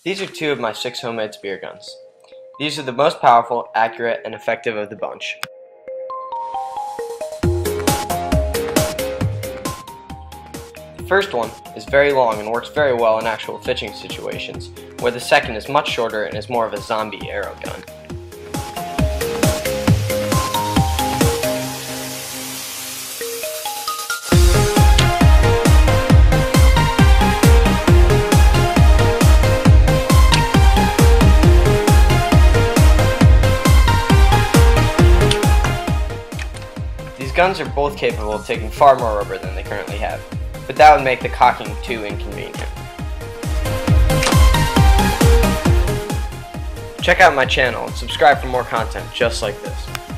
These are two of my 6 homemade spear guns. These are the most powerful, accurate, and effective of the bunch. The first one is very long and works very well in actual fishing situations, where the second is much shorter and is more of a zombie arrow gun. These guns are both capable of taking far more rubber than they currently have, but that would make the cocking too inconvenient. Check out my channel and subscribe for more content just like this.